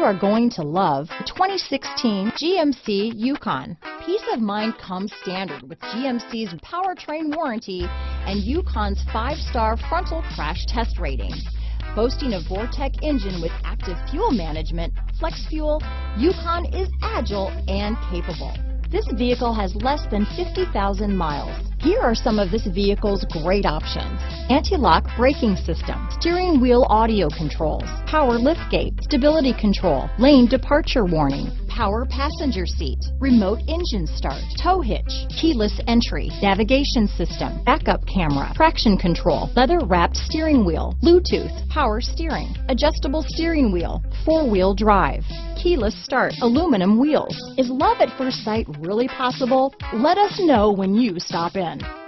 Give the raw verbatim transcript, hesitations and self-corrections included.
are going to love the twenty sixteen G M C Yukon. Peace of mind comes standard with G M C's powertrain warranty and Yukon's five-star frontal crash test rating. Boasting a Vortec engine with active fuel management, flex fuel, Yukon is agile and capable. This vehicle has less than fifty thousand miles. Here are some of this vehicle's great options: anti-lock braking system, steering wheel audio controls, power liftgate, stability control, lane departure warning, power passenger seat, remote engine start, tow hitch, keyless entry, navigation system, backup camera, traction control, leather-wrapped steering wheel, Bluetooth, power steering, adjustable steering wheel, four-wheel drive, keyless start, aluminum wheels. Is love at first sight really possible? Let us know when you stop in.